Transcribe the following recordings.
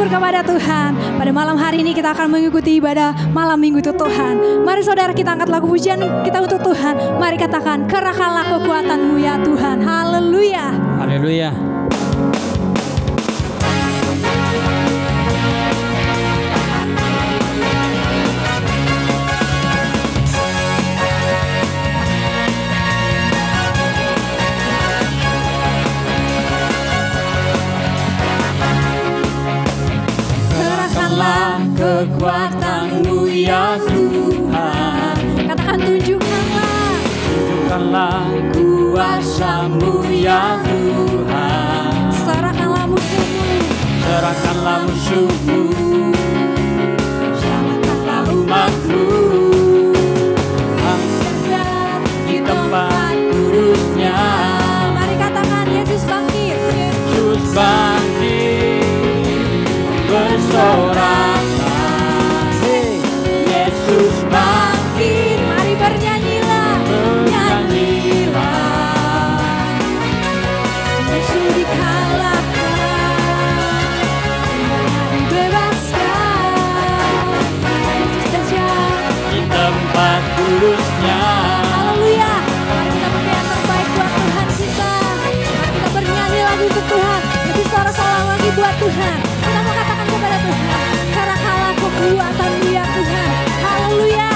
kepada Tuhan. Pada malam hari ini kita akan mengikuti ibadah malam minggu itu Tuhan. Mari saudara kita angkat lagu pujian kita untuk Tuhan. Mari katakan, kerahkanlah kekuatan-Mu ya Tuhan. Haleluya. Haleluya. Kekuatan-Mu ya Tuhan. Katakan tunjukkanlah. Tunjukkanlah kuasa-Mu ya Tuhan. Serahkanlah musuh-Mu. Serahkanlah musuh-Mu. Salahkanlah umat-Mu. Angkat di tempat kudusnya. Mari katakan Yesus bangkit. Yesus bangkit. Bersorak. Yesus bangkit, mari bernyanyilah, bernyanyilah. Yesus dikalahkan, dibebaskan. Yesus dahsyat Di tempat kudusnya. Haleluya. Mari kita pakai yang terbaik buat Tuhan kita. Mari kita bernyanyi lagu untuk Tuhan. Jadi sorak-sorak lagi buat Tuhan. Kita mau katakan kepada Tuhan, kerahkanlah kekuatan-Mu ya Tuhan. Haleluya.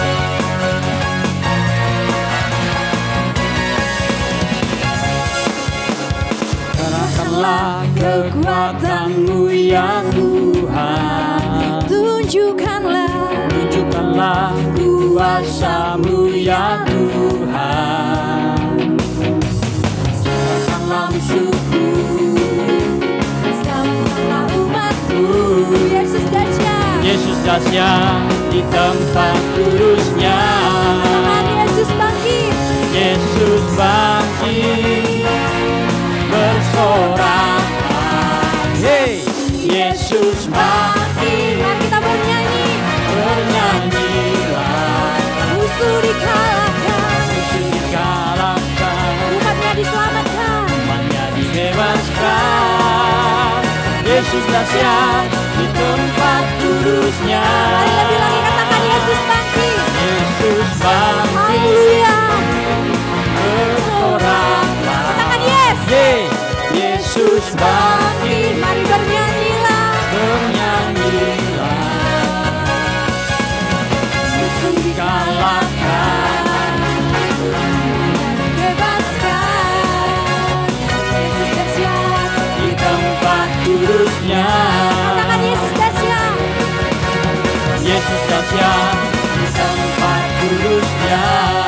Kerahkanlah kekuatan-Mu ya Tuhan. Tunjukkanlah kuasa-Mu ya Tuhan. Serahkanlah musuh-Mu. Selamatkanlah umat-Mu. Yesus dahsyat. Yesus dahsyat di tempat kudusnya. Katakan Yesus bangkit. Yesus bangkit. Bersorak. Hey, Yesus bangkit. Mari kita bernyanyi. Bernyanyilah. Musuh dikalahkan. Musuh dikalahkan. Umatnya diselamatkan. Umatnya dibebaskan. Yesus dahsyat di tempat kudusnya. Mari lebih lagi katakan Yesus bangkit. Yesus bangkit. Haleluya. Bersoraklah. Katakan yes. Yesus bangkit. Mari bernyanyilah. Bernyanyilah. Musuh dikalahkan. Bebaskan. Yesus dahsyat Di tempat kudusnya. Katakan Yesus dahsyat. Yesus dahsyat di tempat kudusnya.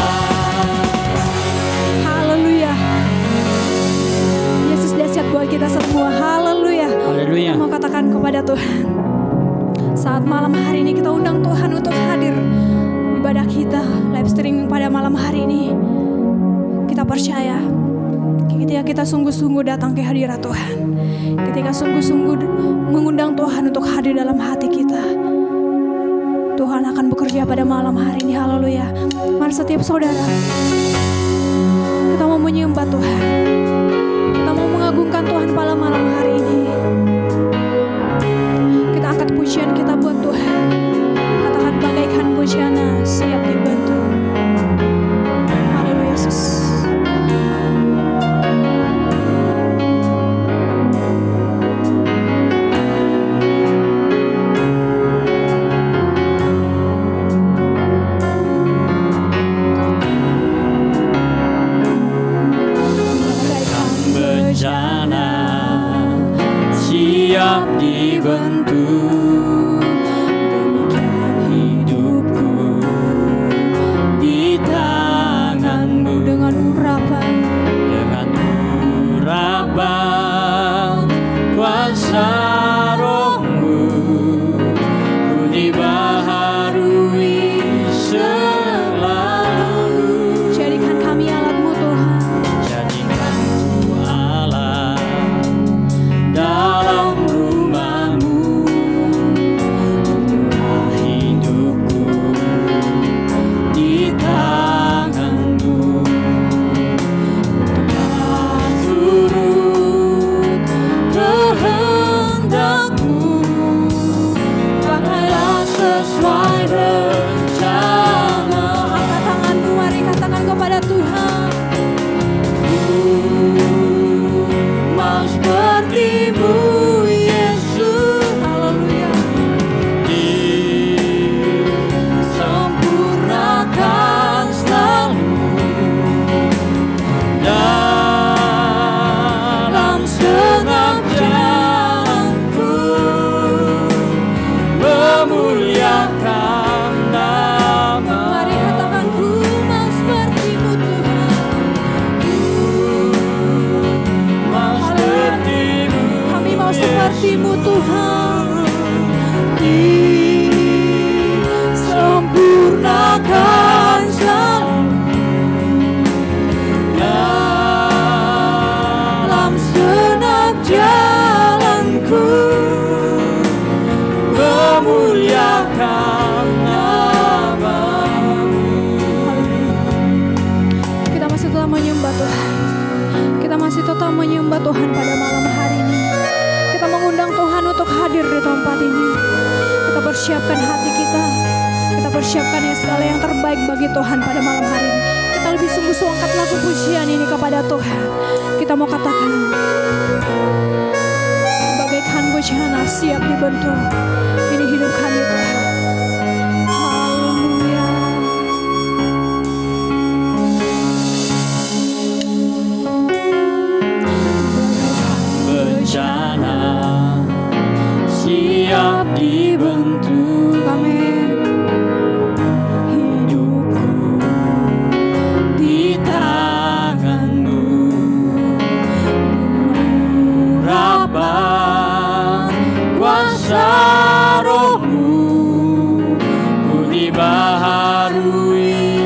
Haleluya. Yesus dahsyat buat kita semua. Haleluya. Haleluya. Mau katakan kepada Tuhan, saat malam hari ini kita undang Tuhan untuk hadir ibadah kita live streaming pada malam hari ini. Kita percaya ketika kita sungguh-sungguh datang ke hadirat Tuhan, ketika sungguh-sungguh mengundang Tuhan untuk hadir dalam hati kita, Tuhan akan bekerja pada malam hari ini. Haleluya. Mari setiap saudara, kita mau menyembah Tuhan, kita mau mengagungkan Tuhan pada malam hari ini. Kita angkat pujian kita buat Tuhan. Katakan bagaikan bujana siap dibantu. Haleluya Yesus. Bencana Tuhan pada malam hari ini. Kita mengundang Tuhan untuk hadir di tempat ini. Kita persiapkan hati kita. Kita persiapkan yang segala yang terbaik bagi Tuhan pada malam hari ini. Kita lebih sungguh-sungguh angkat lagu pujian ini kepada Tuhan. Kita mau katakan, bagaikan bejana siap dibentuk. Ini hidup kami Tuhan. Haleluya. Bejana siap dibentuk. Amin. Hidupku di tangan-Mu, urapan kuasa Roh-Mu, ku dibaharui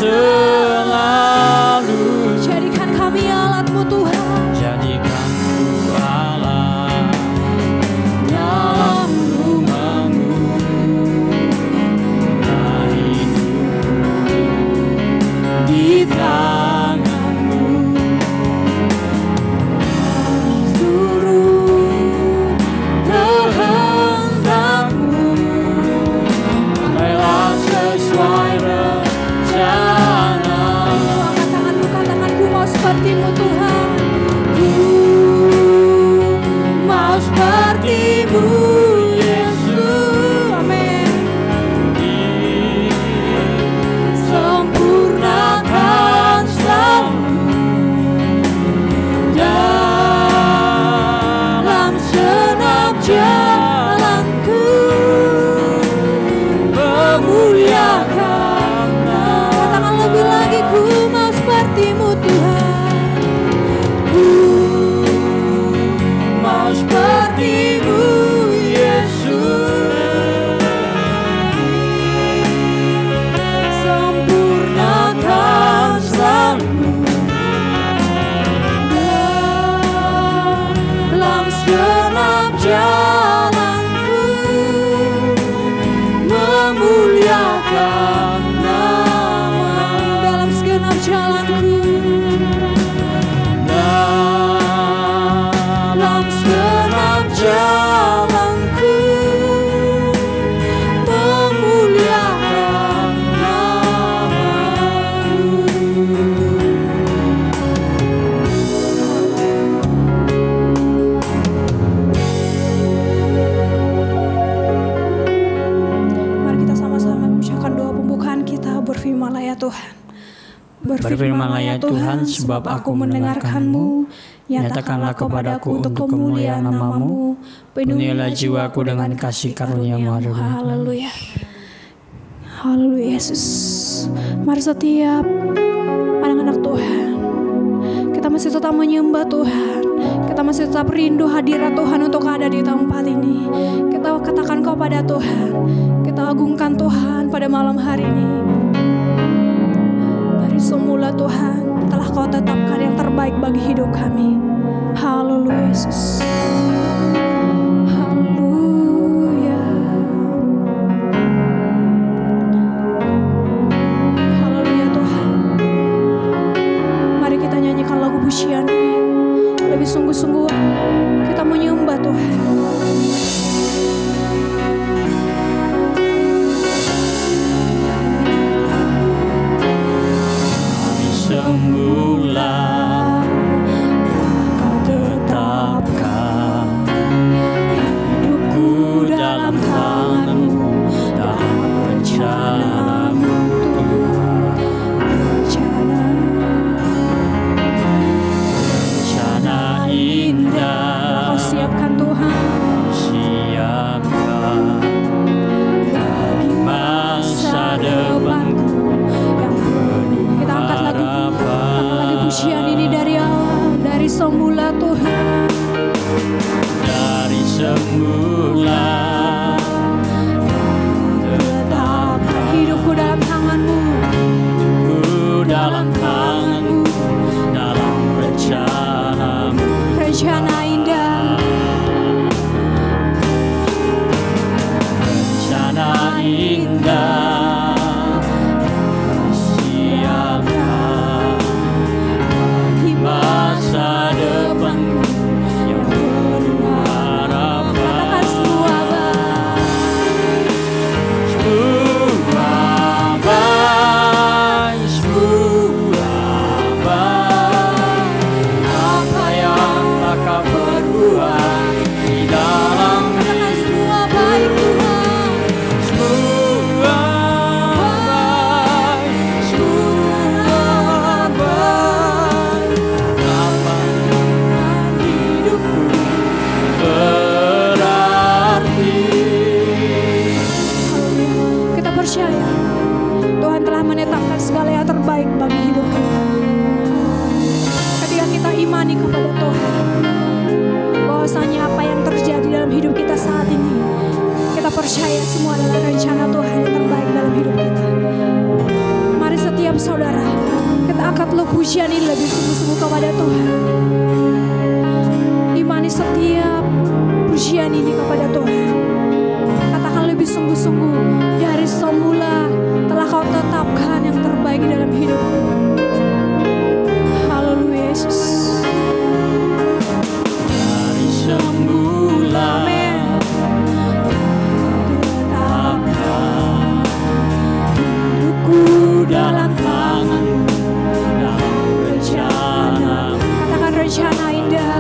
selalu. Jadikan kami alat-Mu Tuhan. Jadikan ku alat dalam rumah-Mu, nah hidupku di tangan-Mu. Seluruh kehendak-Mu, rela sesuai rencana. Angkat tanganmu, katakan ku mau seperti-Mu Tuhan. Ku mau seperti-Mu, Yesus. Amin. Sempurnakan selalu dalam segenap jalanku, memuliakan Katakan lebih lagi, ku mau seperti-Mu Tuhan. Ku mau seperti-Mu, Yesus. Sempurnakan selalu dalam segenap jalanku, memuliakan nama-Mu. Dalam segenap jalanku, Dalam segenap jalanku, memuliakan nama-Mu. mari kita sama-sama mengucapkan doa pembukaan kita. Berfirmanlah ya Tuhan. Berfirmanlah ya Tuhan, sebab aku mendengarkan-Mu. Nyatakanlah kepadaku untuk kemuliaan nama-Mu. Penuhilah jiwaku dengan kasih karunia-Mu. Haleluya. Haleluya Yesus. Mari setiap anak-anak Tuhan, kita masih tetap menyembah Tuhan. Kita masih tetap rindu hadirat Tuhan untuk ada di tempat ini. Kita katakan kepada Tuhan, kita agungkan Tuhan pada malam hari ini. Dari semula Tuhan telah Kau tetapkan yang terbaik bagi hidup kami. Haleluya Yesus. Haleluya. Haleluya Tuhan. Mari kita nyanyikan lagu pujian ini. Lebih sungguh-sungguh kita menyembah Tuhan. Semula Kau tetapkan percaya Tuhan telah menetapkan segala yang terbaik bagi hidup kita. Ketika kita imani kepada Tuhan, bahwasanya apa yang terjadi dalam hidup kita saat ini, kita percaya semua adalah rencana Tuhan yang terbaik dalam hidup kita. Mari setiap saudara, kita angkat pujian ini lebih sungguh-sungguh kepada Tuhan. Imani setiap pujian ini kepada Tuhan. Katakan lebih sungguh-sungguh, dari semula telah Kau tetapkan yang terbaik dalam hidupku. Haleluya Yesus. Dari semula tetapkan hidupku dalam tangan-Mu, dalam rencana. Katakan rencana indah.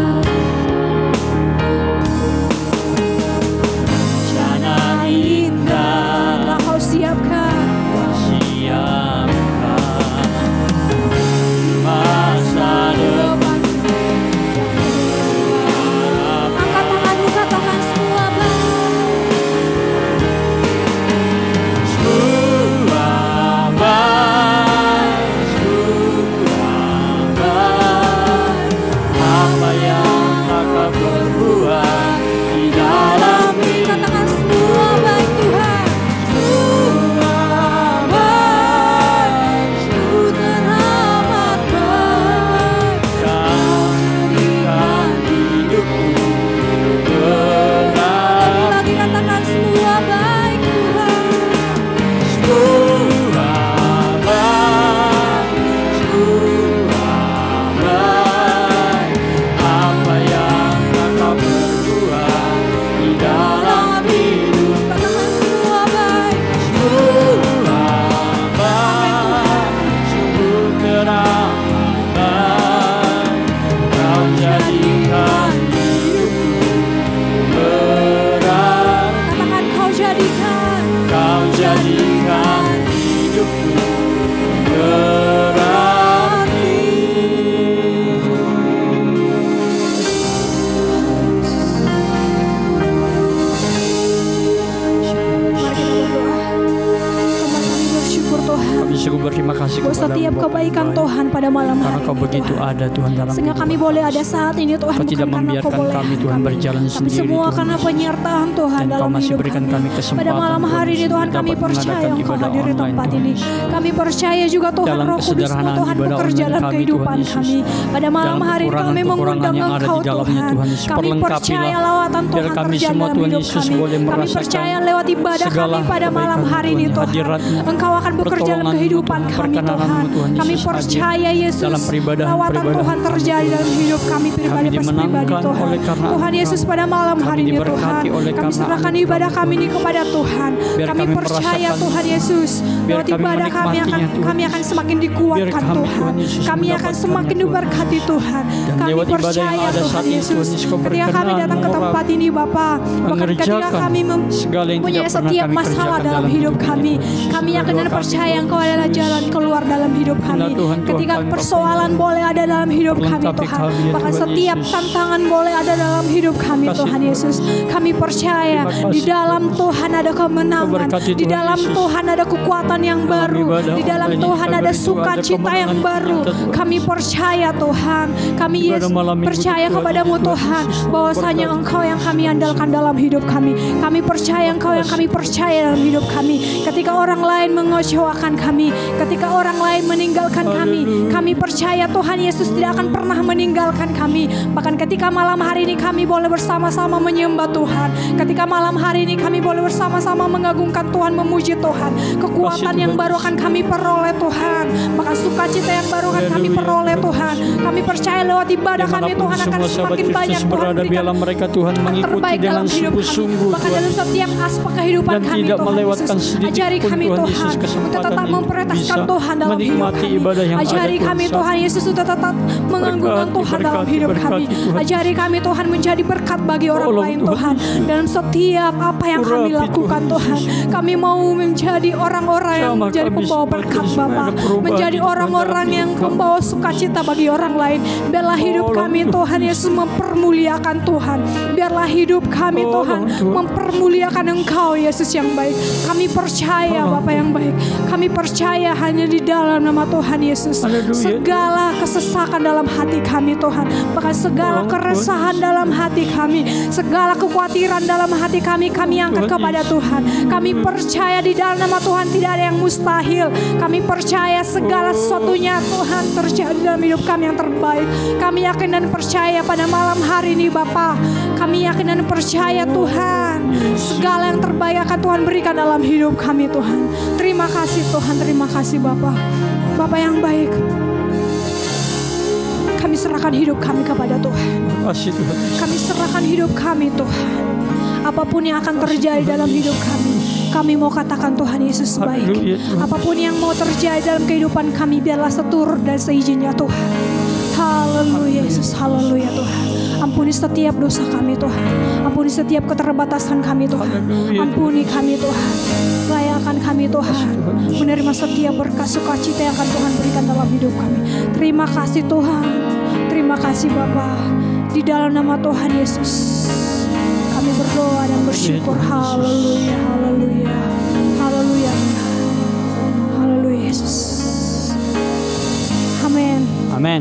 Setiap kebaikan Tuhan pada malam hari, karena Kau begitu ada Tuhan dalam sehingga kami boleh ada saat ini Tuhan, Kau tidak membiarkan kami Tuhan berjalan tapi sendiri, semua Tuhan karena penyertaan Tuhan dan dalam Kau masih hidup berikan kami kesempatan pada malam hari ini Tuhan, kami percaya Engkau hadir di tempat ini. Kami percaya juga Tuhan Roh Kudus-Mu Tuhan bekerja dalam kehidupan kami. Pada malam hari ini kami mengundang Engkau Tuhan. Kami percaya lawatan Tuhan terjadi dalam hidup kami. Kami percaya lewat ibadah kami pada malam hari ini Tuhan, Engkau akan bekerja dalam kehidupan kami Tuhan. Kami percaya Yesus, lawatan Tuhan terjadi dalam hidup kami pribadi Tuhan. Tuhan Yesus, pada malam hari ini Tuhan, kami serahkan ibadah kami ini kepada Tuhan. Kami percaya Tuhan Yesus, lewat ibadah kami akan semakin dikuatkan Tuhan. Kami akan semakin diberkati Tuhan. Kami percaya Tuhan Yesus, ketika kami datang ke tempat ini Bapa, bahkan ketika kami mempunyai setiap masalah dalam hidup kami, kami yakin dan percaya Engkau adalah jalan keluar dalam hidup kami. Ketika persoalan boleh ada dalam hidup kami Tuhan, bahkan setiap tantangan boleh ada dalam hidup kami Tuhan Yesus, kami percaya di dalam Tuhan ada kemenangan, di dalam Tuhan ada kekuatan yang baru, di dalam Tuhan ada sukacita yang baru. Kami percaya Tuhan, kami percaya kepadamu Tuhan, bahwasanya Engkau yang kami andalkan dalam hidup kami. Kami percaya Engkau yang kami percaya dalam hidup kami. Ketika orang lain mengecewakan kami, ketika orang lain meninggalkan kami percaya Tuhan Yesus tidak akan pernah meninggalkan kami. Bahkan ketika malam hari ini kami boleh bersama-sama menyembah Tuhan, ketika malam hari ini kami boleh bersama-sama mengagungkan Tuhan, memuji Tuhan, kekuatan yang baru akan kami peroleh Tuhan, maka sukacita yang baru akan kami peroleh Tuhan. Kami percaya lewat ibadah kami Tuhan akan semakin banyak Tuhan berikan mereka Tuhan mengikuti dengan sungguh-sungguh bahkan dalam setiap aspek kehidupan kami Tuhan Yesus. Ajari kami Tuhan untuk tetap prioritaskan Tuhan dalam hidup kami. Ajari kami Tuhan Yesus untuk tetap menganggungkan Tuhan dalam hidup kami. Ajari kami Tuhan menjadi berkat bagi orang lain Tuhan. Dalam setiap apa yang kami lakukan Tuhan, kami mau menjadi orang-orang yang menjadi pembawa berkat Bapa, menjadi orang-orang yang membawa sukacita bagi orang lain. Biarlah hidup kami Tuhan Yesus mempermuliakan Tuhan. Biarlah hidup kami Tuhan mempermuliakan Engkau Yesus yang baik. Kami percaya Bapa yang baik. Kami percaya hanya di dalam nama Tuhan Yesus. Segala kesesakan dalam hati kami Tuhan, bahkan segala keresahan dalam hati kami, segala kekhawatiran dalam hati kami angkat kepada Tuhan. Kami percaya di dalam nama Tuhan tidak ada yang mustahil. Kami percaya segala sesuatunya Tuhan terjadi dalam hidup kami yang terbaik. Kami yakin dan percaya pada malam hari ini Bapa. Kami yakin dan percaya Tuhan, segala yang terbaik akan Tuhan berikan dalam hidup kami Tuhan. Terima kasih Tuhan, terima kasih Bapa. Bapa yang baik, kami serahkan hidup kami kepada Tuhan. Kami serahkan hidup kami Tuhan. Apapun yang akan terjadi dalam hidup kami mau katakan Tuhan Yesus baik. Apapun yang mau terjadi dalam kehidupan kami, biarlah seturut dan seizinnya Tuhan. Haleluya Yesus, haleluya Tuhan. Ampuni setiap dosa kami Tuhan. Ampuni setiap keterbatasan kami Tuhan. Ampuni kami Tuhan. Layakan kami Tuhan menerima setiap berkat sukacita yang akan Tuhan berikan dalam hidup kami. Terima kasih Tuhan. Terima kasih Bapa. Di dalam nama Tuhan Yesus kami berdoa dan bersyukur. Haleluya, haleluya, haleluya, haleluya Yesus. Amin. Amin.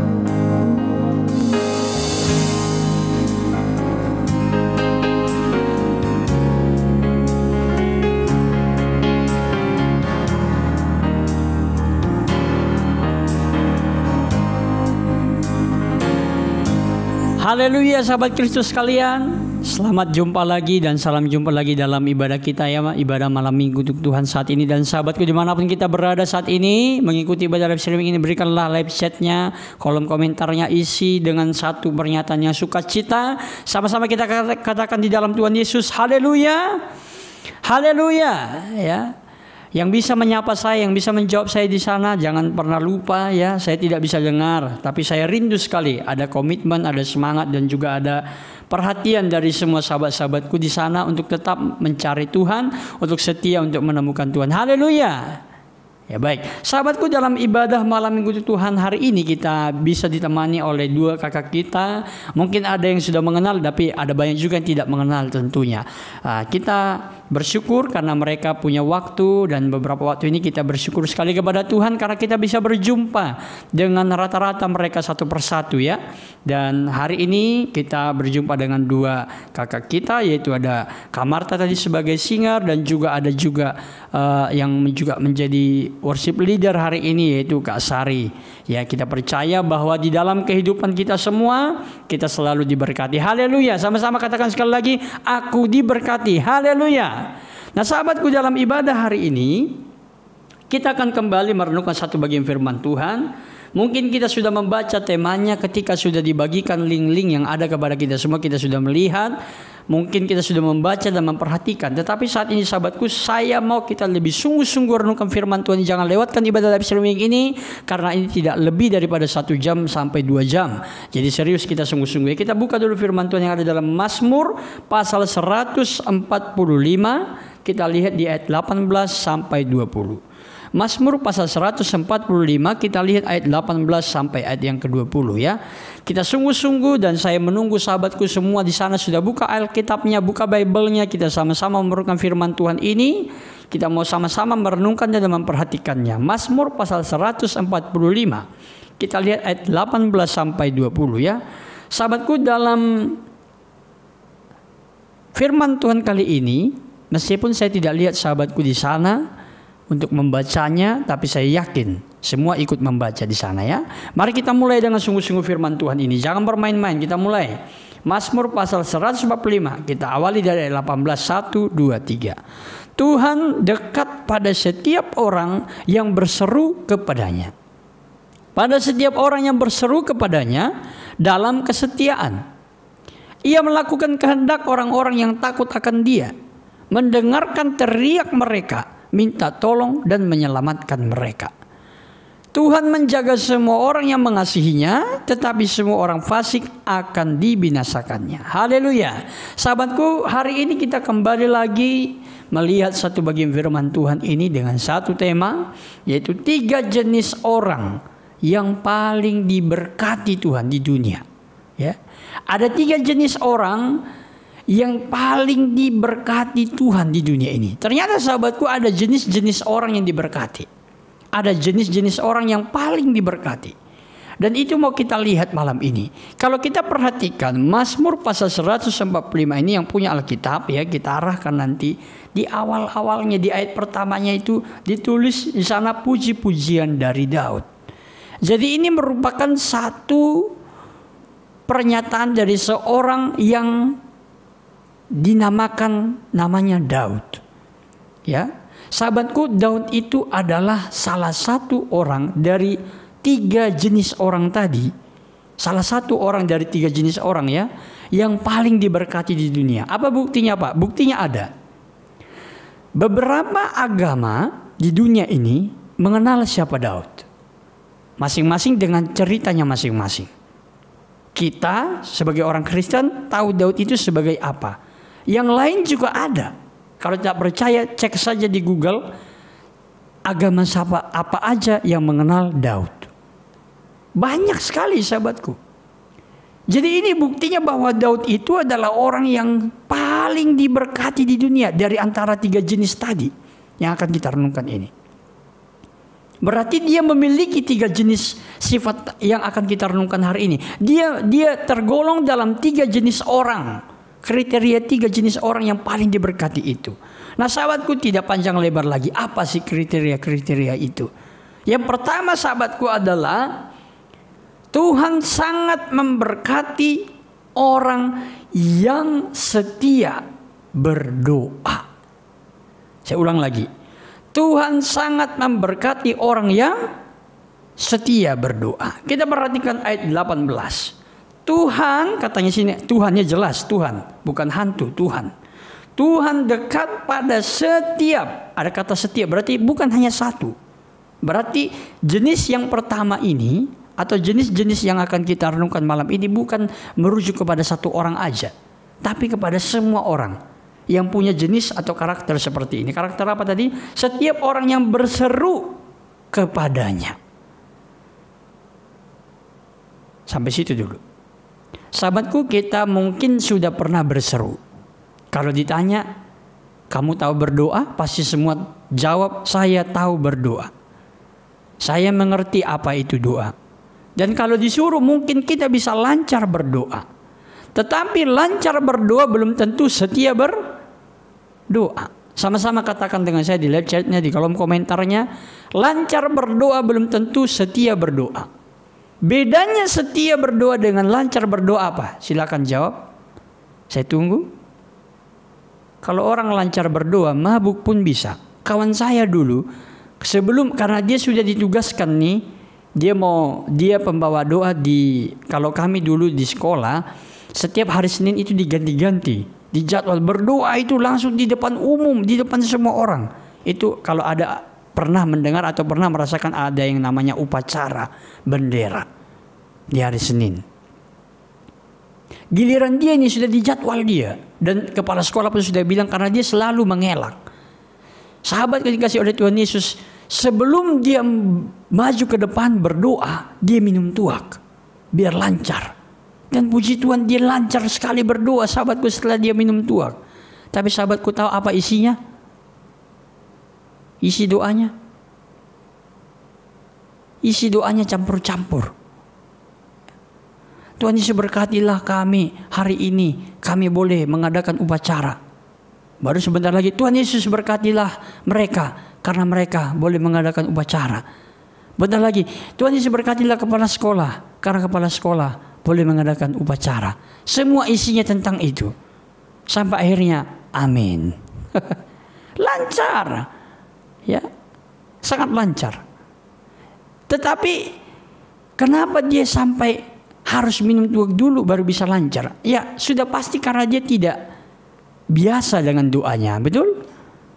Haleluya sahabat Kristus sekalian. Selamat jumpa lagi dan salam jumpa lagi dalam ibadah kita ya, ibadah malam minggu untuk Tuhan saat ini. Dan sahabatku dimanapun kita berada saat ini mengikuti ibadah live streaming ini, berikanlah live chatnya, kolom komentarnya isi dengan satu pernyataan yang sukacita. Sama-sama kita katakan di dalam Tuhan Yesus, haleluya, haleluya ya. Yang bisa menyapa saya, yang bisa menjawab saya di sana, jangan pernah lupa ya, saya tidak bisa dengar, tapi saya rindu sekali. Ada komitmen, ada semangat, dan juga ada perhatian dari semua sahabat-sahabatku di sana untuk tetap mencari Tuhan, untuk setia untuk menemukan Tuhan. Haleluya. Ya baik, sahabatku, dalam ibadah malam minggu Tuhan hari ini kita bisa ditemani oleh dua kakak kita. Mungkin ada yang sudah mengenal, tapi ada banyak juga yang tidak mengenal tentunya. Kita bersyukur karena mereka punya waktu, dan beberapa waktu ini kita bersyukur sekali kepada Tuhan karena kita bisa berjumpa dengan rata-rata mereka satu persatu ya. Dan hari ini kita berjumpa dengan dua kakak kita, yaitu ada Kak Marta tadi sebagai singer, dan juga ada juga yang juga menjadi worship leader hari ini, yaitu Kak Sari. Ya, kita percaya bahwa di dalam kehidupan kita semua kita selalu diberkati. Haleluya. Sama-sama katakan sekali lagi, aku diberkati. Haleluya. Nah sahabatku, dalam ibadah hari ini kita akan kembali merenungkan satu bagian firman Tuhan. Mungkin kita sudah membaca temanya ketika sudah dibagikan link-link yang ada kepada kita semua. Kita sudah melihat, mungkin kita sudah membaca dan memperhatikan. Tetapi saat ini sahabatku, saya mau kita lebih sungguh-sungguh renungkan firman Tuhan. Jangan lewatkan ibadah live streaming ini, karena ini tidak lebih daripada 1 jam sampai 2 jam. Jadi serius kita sungguh-sungguh. Kita buka dulu firman Tuhan yang ada dalam Mazmur pasal 145. Kita lihat di ayat 18 sampai 20. Mazmur pasal 145, kita lihat ayat 18 sampai ayat yang ke-20 ya. Kita sungguh-sungguh, dan saya menunggu sahabatku semua di sana sudah buka Alkitabnya, buka Bible-nya. Kita sama-sama merenungkan firman Tuhan ini. Kita mau sama-sama merenungkan dan memperhatikannya. Mazmur pasal 145. Kita lihat ayat 18 sampai 20 ya. Sahabatku, dalam firman Tuhan kali ini, meskipun saya tidak lihat sahabatku di sana untuk membacanya, tapi saya yakin semua ikut membaca di sana ya. Mari kita mulai dengan sungguh-sungguh firman Tuhan ini. Jangan bermain-main, kita mulai. Mazmur pasal 145, kita awali dari 18, 1, 2, 3. Tuhan dekat pada setiap orang yang berseru kepadanya. Pada setiap orang yang berseru kepadanya dalam kesetiaan. Ia melakukan kehendak orang-orang yang takut akan Dia, mendengarkan teriak mereka, minta tolong dan menyelamatkan mereka. Tuhan menjaga semua orang yang mengasihinya, tetapi semua orang fasik akan dibinasakannya. Haleluya. Sahabatku, hari ini kita kembali lagi melihat satu bagian firman Tuhan ini dengan satu tema, yaitu 3 jenis orang yang paling diberkati Tuhan di dunia. Ya, ada 3 jenis orang yang paling diberkati Tuhan di dunia ini. Ternyata sahabatku, ada jenis-jenis orang yang diberkati. Ada jenis-jenis orang yang paling diberkati. Dan itu mau kita lihat malam ini. Kalau kita perhatikan Mazmur pasal 145 ini yang punya Alkitab, ya, kita arahkan nanti di awal-awalnya, di ayat pertamanya itu ditulis di sana puji-pujian dari Daud. Jadi ini merupakan satu pernyataan dari seorang yang dinamakan namanya Daud. Ya. Sahabatku, Daud itu adalah salah satu orang dari 3 jenis orang tadi. Salah satu orang dari 3 jenis orang, ya, yang paling diberkati di dunia. Apa buktinya, Pak? Buktinya ada. Beberapa agama di dunia ini mengenal siapa Daud. Masing-masing dengan ceritanya masing-masing. Kita sebagai orang Kristen tahu Daud itu sebagai apa. Yang lain juga ada. Kalau tidak percaya, cek saja di Google agama apa aja yang mengenal Daud. Banyak sekali, sahabatku. Jadi ini buktinya bahwa Daud itu adalah orang yang paling diberkati di dunia dari antara 3 jenis tadi yang akan kita renungkan ini. Berarti dia memiliki 3 jenis sifat yang akan kita renungkan hari ini. Dia tergolong dalam 3 jenis orang. Kriteria 3 jenis orang yang paling diberkati itu. Nah, sahabatku, tidak panjang lebar lagi. Apa sih kriteria-kriteria itu? Yang pertama, sahabatku, adalah Tuhan sangat memberkati orang yang setia berdoa. Saya ulang lagi. Tuhan sangat memberkati orang yang setia berdoa. Kita perhatikan ayat 18. Tuhan, katanya sini, Tuhannya jelas, Tuhan, bukan hantu, Tuhan. Tuhan dekat pada setiap, ada kata setiap, berarti bukan hanya satu. Berarti jenis yang pertama ini, atau jenis-jenis yang akan kita renungkan malam ini bukan merujuk kepada satu orang aja, tapi kepada semua orang yang punya jenis atau karakter seperti ini. Karakter apa tadi? Setiap orang yang berseru kepadanya. Sampai situ dulu. Sahabatku, kita mungkin sudah pernah berseru. Kalau ditanya, kamu tahu berdoa? Pasti semua jawab, saya tahu berdoa. Saya mengerti apa itu doa. Dan kalau disuruh mungkin kita bisa lancar berdoa. Tetapi lancar berdoa belum tentu setia berdoa. Sama-sama katakan dengan saya di live chatnya, di kolom komentarnya. Lancar berdoa belum tentu setia berdoa. Bedanya setia berdoa dengan lancar berdoa apa? Silakan jawab. Saya tunggu. Kalau orang lancar berdoa, mabuk pun bisa. Kawan saya dulu, karena dia sudah ditugaskan nih, dia pembawa doa kalau kami dulu di sekolah, setiap hari Senin itu diganti-ganti. Di jadwal berdoa itu langsung di depan umum, di depan semua orang. Itu kalau ada pernah mendengar atau pernah merasakan ada yang namanya upacara bendera di hari Senin. Giliran dia ini sudah dijadwal dia, dan kepala sekolah pun sudah bilang karena dia selalu mengelak. Sahabat yang dikasih oleh Tuhan Yesus, sebelum dia maju ke depan berdoa, dia minum tuak biar lancar. Dan puji Tuhan, dia lancar sekali berdoa, sahabatku, setelah dia minum tuak. Tapi sahabatku tahu apa isinya? Isi doanya campur-campur. Tuhan Yesus berkatilah kami hari ini, kami boleh mengadakan upacara. Baru sebentar lagi, Tuhan Yesus berkatilah mereka, karena mereka boleh mengadakan upacara. Bentar lagi, Tuhan Yesus berkatilah kepala sekolah, karena kepala sekolah boleh mengadakan upacara. Semua isinya tentang itu. Sampai akhirnya, amin. Lancar. Ya, sangat lancar. Tetapi kenapa dia sampai harus minum tuak dulu baru bisa lancar? Ya, sudah pasti karena dia tidak biasa dengan doanya, betul?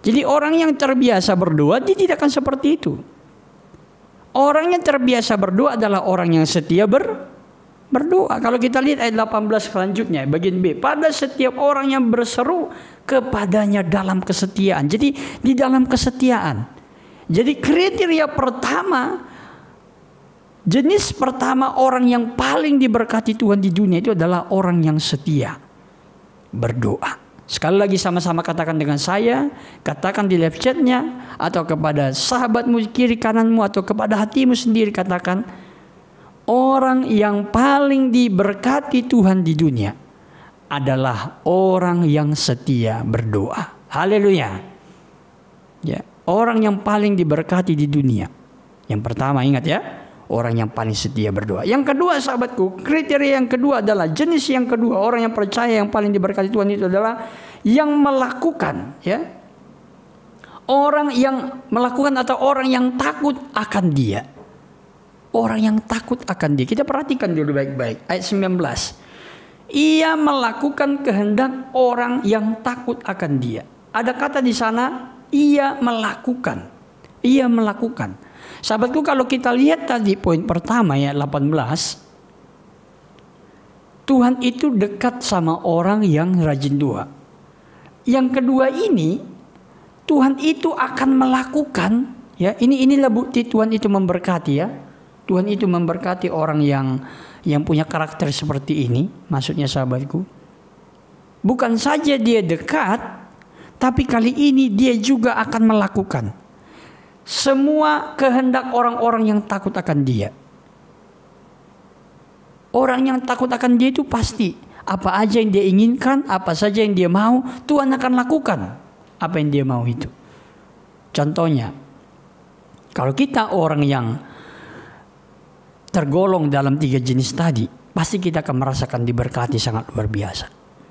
Jadi orang yang terbiasa berdoa dia tidak akan seperti itu. Orang yang terbiasa berdoa adalah orang yang setia berdoa. Kalau kita lihat ayat 18 selanjutnya bagian B, pada setiap orang yang berseru kepadanya dalam kesetiaan. Jadi di dalam kesetiaan. Jadi kriteria pertama, jenis pertama orang yang paling diberkati Tuhan di dunia itu adalah orang yang setia berdoa. Sekali lagi sama-sama katakan dengan saya, katakan di live chatnya, atau kepada sahabatmu kiri kananmu, atau kepada hatimu sendiri katakan, orang yang paling diberkati Tuhan di dunia adalah orang yang setia berdoa. Haleluya. Ya, orang yang paling diberkati di dunia. Yang pertama ingat ya, orang yang paling setia berdoa. Yang kedua sahabatku, kriteria yang kedua adalah jenis yang kedua, orang yang percaya yang paling diberkati Tuhan itu adalah yang melakukan, ya. Orang yang melakukan atau orang yang takut akan Dia. Orang yang takut akan Dia. Kita perhatikan dulu baik-baik ayat 19. Ia melakukan kehendak orang yang takut akan Dia. Ada kata di sana ia melakukan. Ia melakukan. Sahabatku, kalau kita lihat tadi poin pertama ya 18, Tuhan itu dekat sama orang yang rajin doa. Yang kedua ini, Tuhan itu akan melakukan, ya, inilah bukti Tuhan itu memberkati ya. Tuhan itu memberkati orang yang punya karakter seperti ini, maksudnya sahabatku. Bukan saja dia dekat, tapi kali ini dia juga akan melakukan semua kehendak orang-orang yang takut akan Dia. Orang yang takut akan Dia itu pasti apa aja yang dia inginkan, apa saja yang dia mau, Tuhan akan lakukan apa yang dia mau itu. Contohnya, kalau kita orang yang tergolong dalam 3 jenis tadi, pasti kita akan merasakan diberkati sangat luar biasa.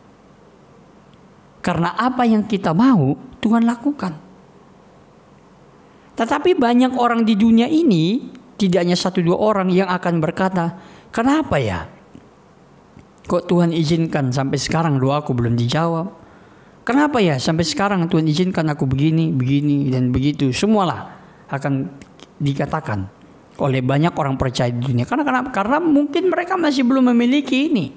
Karena apa yang kita mau, Tuhan lakukan. Tetapi banyak orang di dunia ini, tidak hanya 1-2 orang yang akan berkata, kenapa ya? Kok Tuhan izinkan sampai sekarang doaku belum dijawab? Kenapa ya sampai sekarang Tuhan izinkan aku begini, begini, dan begitu? Semualah akan dikatakan oleh banyak orang percaya di dunia. Karena mungkin mereka masih belum memiliki ini.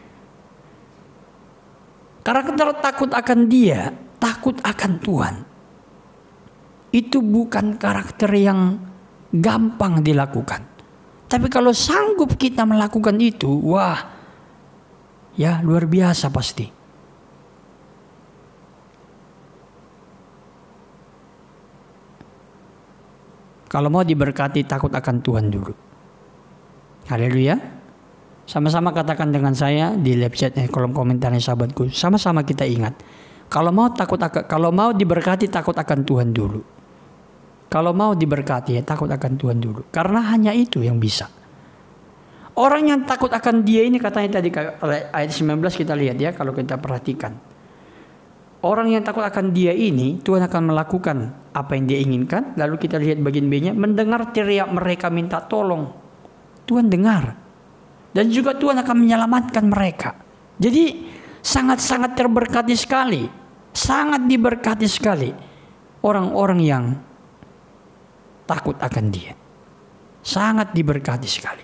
Karakter takut akan Dia, takut akan Tuhan. Itu bukan karakter yang gampang dilakukan. Tapi kalau sanggup kita melakukan itu, wah, ya luar biasa pasti. Kalau mau diberkati, takut akan Tuhan dulu. Haleluya. Sama-sama katakan dengan saya di live chat kolom komentarnya sahabatku. Sama-sama kita ingat. Kalau mau diberkati, takut akan Tuhan dulu. Kalau mau diberkati, takut akan Tuhan dulu. Karena hanya itu yang bisa. Orang yang takut akan Dia ini katanya tadi ayat 19 kita lihat ya, kalau kita perhatikan. Orang yang takut akan Dia ini, Tuhan akan melakukan apa yang Dia inginkan. Lalu kita lihat bagian B-nya, mendengar teriak mereka minta tolong. Tuhan dengar. Dan juga Tuhan akan menyelamatkan mereka. Jadi sangat-sangat terberkati sekali. Sangat diberkati sekali orang-orang yang takut akan Dia. Sangat diberkati sekali.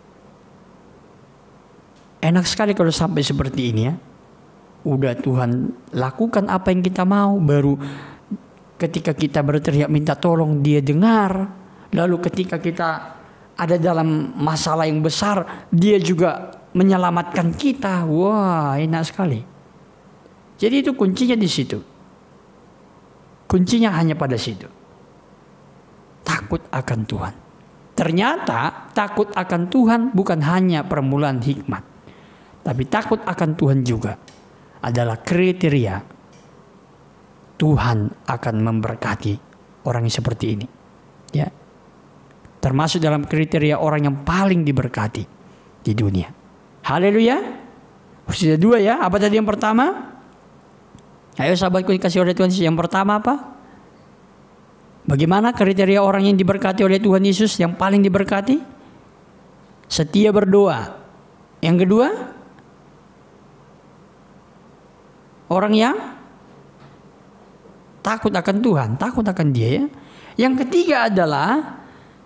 Enak sekali kalau sampai seperti ini ya. Udah Tuhan lakukan apa yang kita mau. Baru ketika kita berteriak minta tolong, Dia dengar. Lalu ketika kita ada dalam masalah yang besar, Dia juga menyelamatkan kita. Wah, enak sekali. Jadi itu kuncinya di situ. Kuncinya hanya pada situ. Takut akan Tuhan. Ternyata takut akan Tuhan bukan hanya permulaan hikmat. Tapi takut akan Tuhan juga adalah kriteria Tuhan akan memberkati orang yang seperti ini. Ya. Termasuk dalam kriteria orang yang paling diberkati di dunia. Haleluya. Sudah 2 ya. Apa tadi yang pertama? Ayo sahabatku dikasih oleh Tuhan. Yang pertama apa? Bagaimana kriteria orang yang diberkati oleh Tuhan Yesus yang paling diberkati? Setia berdoa. Yang kedua, orang yang takut akan Tuhan, takut akan Dia ya. Yang ketiga adalah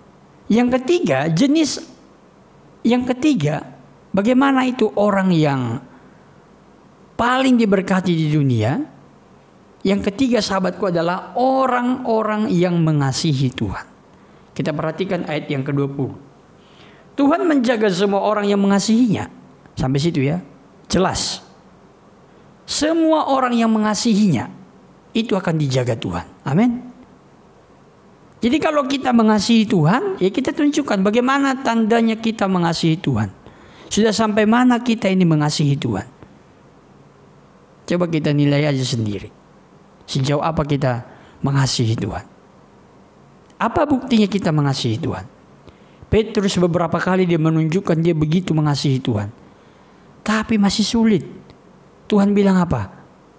bagaimana itu orang yang paling diberkati di dunia. Yang ketiga sahabatku adalah orang-orang yang mengasihi Tuhan. Kita perhatikan ayat yang ke-20. Tuhan menjaga semua orang yang mengasihinya. Sampai situ ya. Jelas. Semua orang yang mengasihinya itu akan dijaga Tuhan. Amin. Jadi kalau kita mengasihi Tuhan, ya kita tunjukkan bagaimana tandanya kita mengasihi Tuhan. Sudah sampai mana kita ini mengasihi Tuhan. Coba kita nilai aja sendiri. Sejauh apa kita mengasihi Tuhan. Apa buktinya kita mengasihi Tuhan? Petrus beberapa kali dia menunjukkan dia begitu mengasihi Tuhan. Tapi masih sulit. Tuhan bilang apa?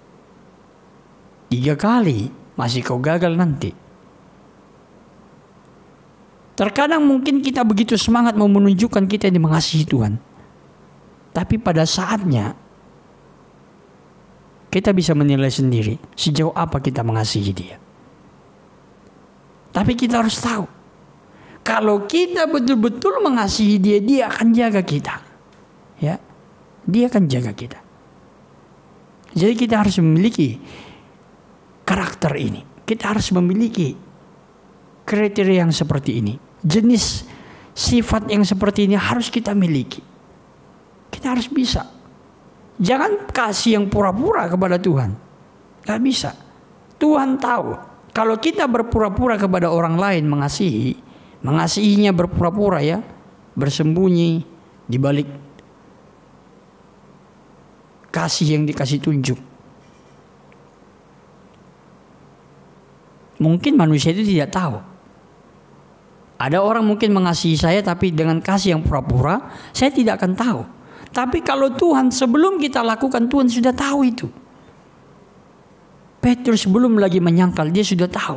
3 kali masih kau gagal nanti. Terkadang mungkin kita begitu semangat mau menunjukkan kita ini mengasihi Tuhan. Tapi pada saatnya kita bisa menilai sendiri sejauh apa kita mengasihi Dia. Tapi kita harus tahu, kalau kita betul-betul mengasihi Dia, Dia akan jaga kita. Ya, Dia akan jaga kita. Jadi kita harus memiliki karakter ini. Kita harus memiliki kriteria yang seperti ini. Jenis sifat yang seperti ini harus kita miliki. Kita harus bisa. Jangan kasih yang pura-pura kepada Tuhan. Gak bisa. Tuhan tahu. Kalau kita berpura-pura kepada orang lain mengasihinya berpura-pura ya. Bersembunyi di balik kasih yang dikasih tunjuk. Mungkin manusia itu tidak tahu. Ada orang mungkin mengasihi saya tapi dengan kasih yang pura-pura saya tidak akan tahu. Tapi kalau Tuhan sebelum kita lakukan Tuhan sudah tahu itu. Petrus belum lagi menyangkal dia sudah tahu.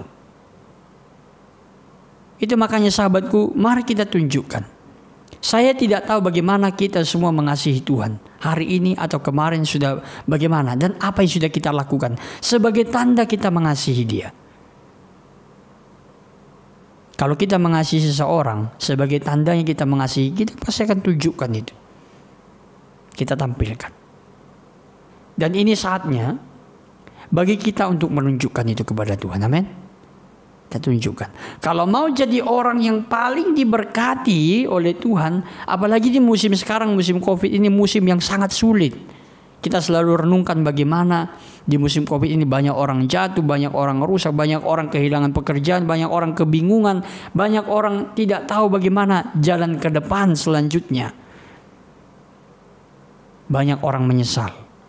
Itu makanya sahabatku mari kita tunjukkan. Saya tidak tahu bagaimana kita semua mengasihi Tuhan. Hari ini atau kemarin sudah bagaimana dan apa yang sudah kita lakukan. Sebagai tanda kita mengasihi Dia. Kalau kita mengasihi seseorang sebagai tandanya kita mengasihi, kita pasti akan tunjukkan itu. Kita tampilkan. Dan ini saatnya bagi kita untuk menunjukkan itu kepada Tuhan. Amin. Kita tunjukkan. Kalau mau jadi orang yang paling diberkati oleh Tuhan, apalagi di musim sekarang, musim Covid ini musim yang sangat sulit. Kita selalu renungkan bagaimana di musim Covid ini banyak orang jatuh, banyak orang rusak, banyak orang kehilangan pekerjaan, banyak orang kebingungan, banyak orang tidak tahu bagaimana jalan ke depan selanjutnya. Banyak orang menyesal.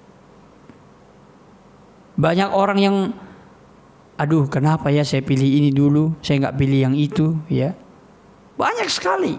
Banyak orang yang aduh kenapa ya saya pilih ini dulu, saya nggak pilih yang itu ya. Banyak sekali.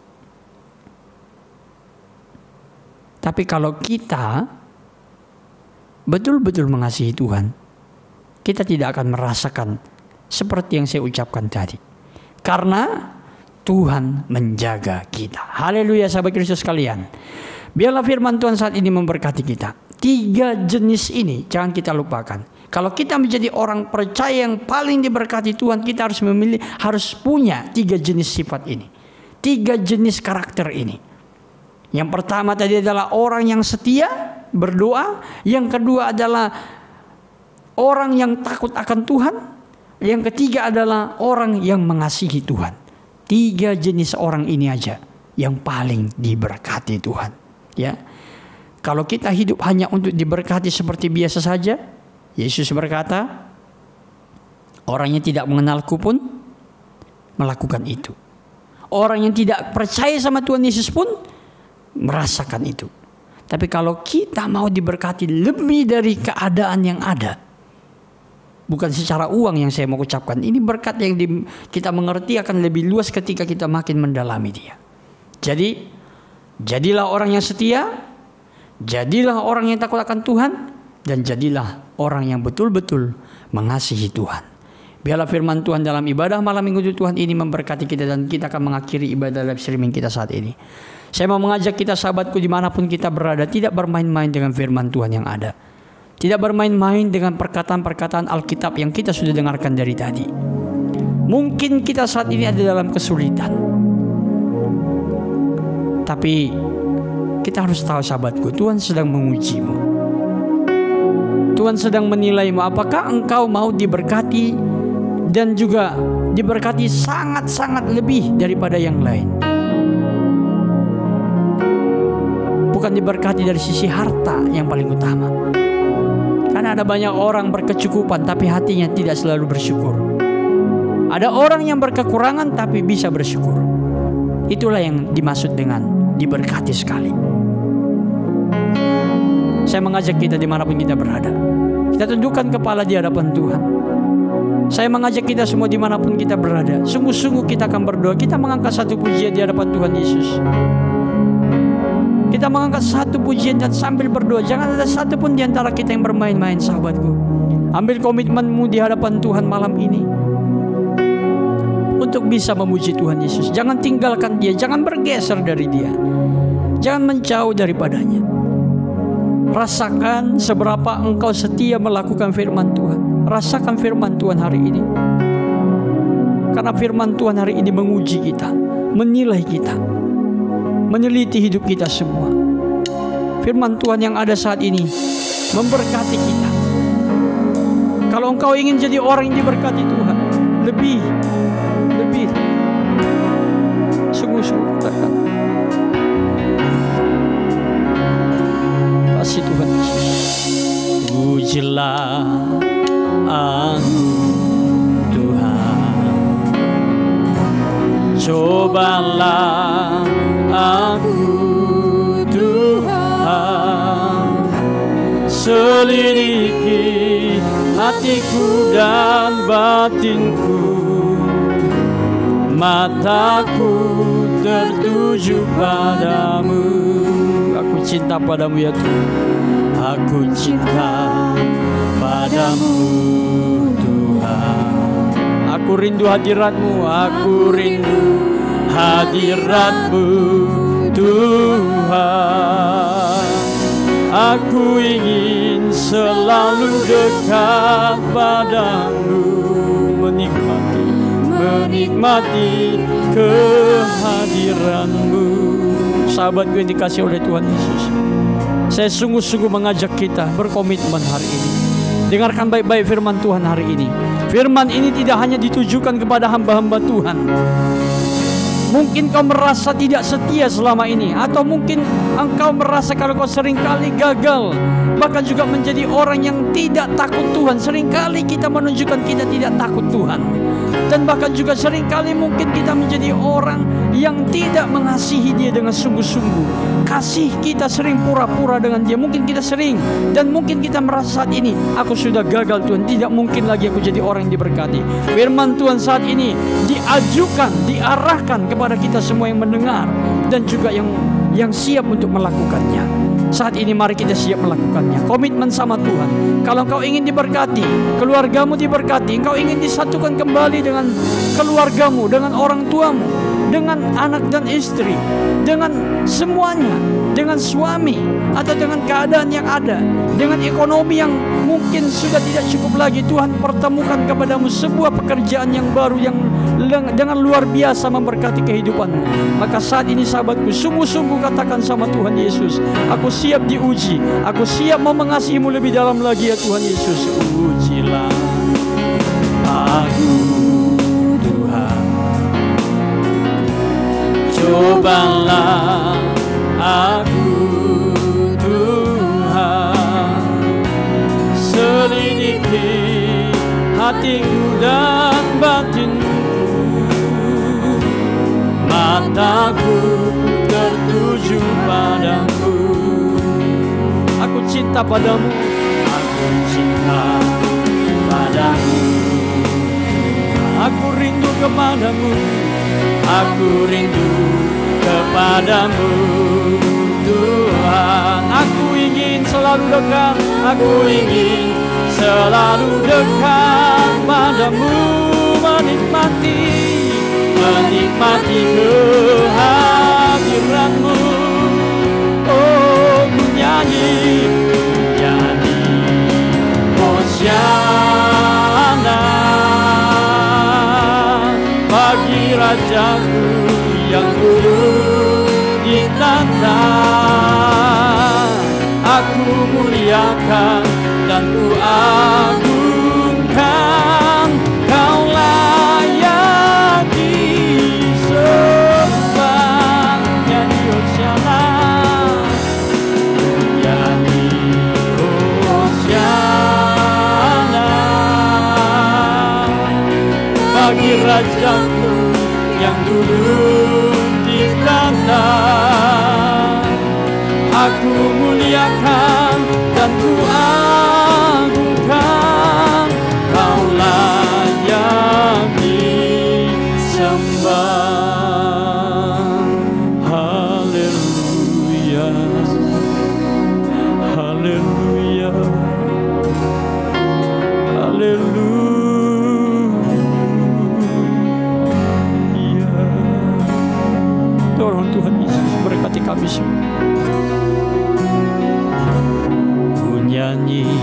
Tapi kalau kita betul-betul mengasihi Tuhan, kita tidak akan merasakan seperti yang saya ucapkan tadi. Karena Tuhan menjaga kita. Haleluya sahabat Kristus sekalian. Biarlah firman Tuhan saat ini memberkati kita. 3 jenis ini jangan kita lupakan. Kalau kita menjadi orang percaya yang paling diberkati Tuhan, kita harus punya 3 jenis sifat ini. 3 jenis karakter ini. Yang pertama tadi adalah orang yang setia berdoa. Yang kedua adalah orang yang takut akan Tuhan. Yang ketiga adalah orang yang mengasihi Tuhan. 3 jenis orang ini aja yang paling diberkati Tuhan. Ya, kalau kita hidup hanya untuk diberkati seperti biasa saja, Yesus berkata, orang yang tidak mengenalku pun melakukan itu. Orang yang tidak percaya sama Tuhan Yesus pun merasakan itu. Tapi kalau kita mau diberkati lebih dari keadaan yang ada, bukan secara uang yang saya mau ucapkan, ini berkat yang kita mengerti akan lebih luas ketika kita makin mendalami Dia. Jadi jadilah orang yang setia, jadilah orang yang takut akan Tuhan, dan jadilah orang yang betul-betul mengasihi Tuhan. Biarlah firman Tuhan dalam ibadah malam minggu Tuhan ini memberkati kita, dan kita akan mengakhiri ibadah live streaming kita saat ini. Saya mau mengajak kita sahabatku dimanapun kita berada, tidak bermain-main dengan firman Tuhan yang ada. Tidak bermain-main dengan perkataan-perkataan Alkitab yang kita sudah dengarkan dari tadi. Mungkin kita saat ini ada dalam kesulitan, tapi kita harus tahu sahabatku, Tuhan sedang mengujimu. Tuhan sedang menilaimu. Apakah engkau mau diberkati dan juga diberkati sangat-sangat lebih daripada yang lain? Bukan diberkati dari sisi harta yang paling utama. Karena ada banyak orang berkecukupan tapi hatinya tidak selalu bersyukur. Ada orang yang berkekurangan tapi bisa bersyukur. Itulah yang dimaksud dengan diberkati sekali. Saya mengajak kita dimanapun kita berada, kita tundukkan kepala di hadapan Tuhan. Saya mengajak kita semua dimanapun kita berada, sungguh-sungguh kita akan berdoa. Kita mengangkat satu pujian di hadapan Tuhan Yesus. Kita mengangkat satu pujian dan sambil berdoa. Jangan ada satu pun di antara kita yang bermain-main, sahabatku. Ambil komitmenmu di hadapan Tuhan malam ini untuk bisa memuji Tuhan Yesus. Jangan tinggalkan Dia, jangan bergeser dari Dia, jangan menjauh daripadanya. Rasakan seberapa engkau setia melakukan firman Tuhan. Rasakan firman Tuhan hari ini, karena firman Tuhan hari ini menguji kita, menilai kita, meneliti hidup kita semua. Firman Tuhan yang ada saat ini memberkati kita. Kalau engkau ingin jadi orang yang diberkati Tuhan, lebih sungguh-sungguh katakan, kasih Tuhan Yesus. Pujilah aku Tuhan, cobalah aku Tuhan, selidiki hatiku dan batinku, mataku tertuju padamu. Aku cinta padamu ya Tuhan, aku cinta padamu Tuhan. Aku rindu hadirat-Mu, aku rindu hadirat-Mu Tuhan. Aku ingin selalu dekat padamu, menikmati kehadiran-Mu. Sahabatku yang dikasih oleh Tuhan Yesus, saya sungguh-sungguh mengajak kita berkomitmen hari ini. Dengarkan baik-baik firman Tuhan hari ini. Firman ini tidak hanya ditujukan kepada hamba-hamba Tuhan. Mungkin kau merasa tidak setia selama ini, atau mungkin engkau merasa kalau kau seringkali gagal, bahkan juga menjadi orang yang tidak takut Tuhan. Seringkali kita menunjukkan kita tidak takut Tuhan, dan bahkan juga seringkali mungkin kita menjadi orang yang tidak mengasihi Dia dengan sungguh-sungguh. Kasih kita sering pura-pura dengan Dia. Mungkin kita sering, dan mungkin kita merasa saat ini, aku sudah gagal Tuhan, tidak mungkin lagi aku jadi orang yang diberkati. Firman Tuhan saat ini diajukan, diarahkan kepada kita semua yang mendengar dan juga yang siap untuk melakukannya. Saat ini mari kita siap melakukannya. Komitmen sama Tuhan. Kalau engkau ingin diberkati, keluargamu diberkati, engkau ingin disatukan kembali dengan keluargamu, dengan orang tuamu, dengan anak dan istri, dengan semuanya, dengan suami, atau dengan keadaan yang ada, dengan ekonomi yang mungkin sudah tidak cukup lagi, Tuhan pertemukan kepadamu sebuah pekerjaan yang baru yang dengan luar biasa memberkati kehidupanmu. Maka saat ini sahabatku, sungguh-sungguh katakan sama Tuhan Yesus, aku siap diuji, aku siap mau mengasihimu lebih dalam lagi ya Tuhan Yesus. Ujilah aku Tuhan, cobalah aku Tuhan, selidiki hatiku dan batinku, mataku tertuju padamu. Aku cinta padamu, aku cinta padamu, aku rindu kepadamu, aku rindu kepadamu Tuhan. Aku ingin selalu dekat, aku ingin selalu dekat padamu, menikmati kehadiran-Mu. Oh, ku nyanyi bagi Rajaku yang duduk di tahta. Aku muliakan dan ku agungkan, Kau layak disembah. Nyanyi Hosiana, nyanyi Hosiana bagi Rajaku yang duduk di tahta. Aku muliakan dan ku agungkan, Kau layak disembah. Haleluya, haleluya, haleluya. Tolong Tuhan Yesus berkati kami semua. Nyanyi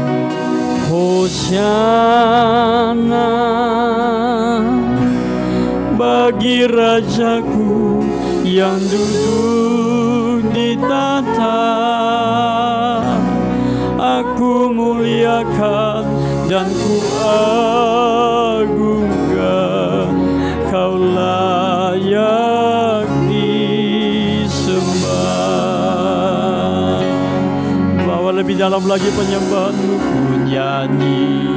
Hosiana bagi Rajaku yang duduk di tahta. Aku muliakan dan ku agungkan, Kau layak disembah. Lebih dalam lagi penyembahanmu. Ku nyanyi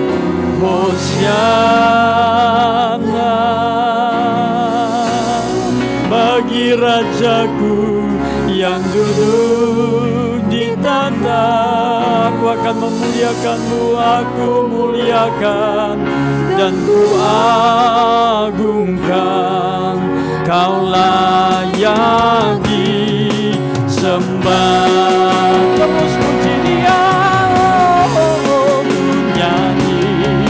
Hosiana bagi Rajaku yang duduk di tahta. Aku akan memuliakanmu, aku muliakan dan ku agungkan, Kau layak disembah. Terus puji Dia, nyanyi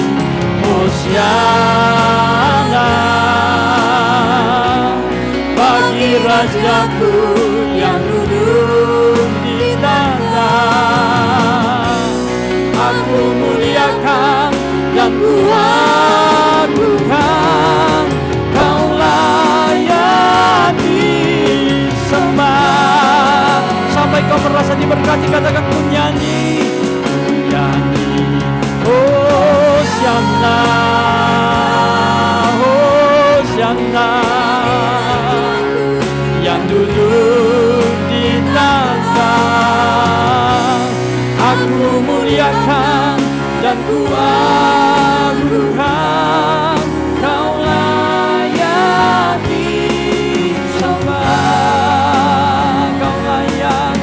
Hosiana bagi Rajaku yang duduk di tahta. Aku muliakan dan ku agungkan, Kau layak disembah. Sampai kau merasa diberkati, katakan ku nyanyi, nyanyi Hosiana, Hosiana yang duduk di tahta. Aku muliakan dan ku agungkan, Kau layak disembah. Kau layak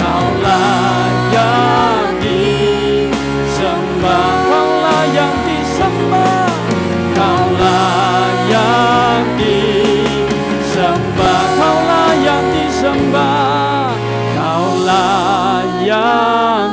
disembah. Kau layak disembah. Kau layak disembah. Kau layak disembah. Kau layak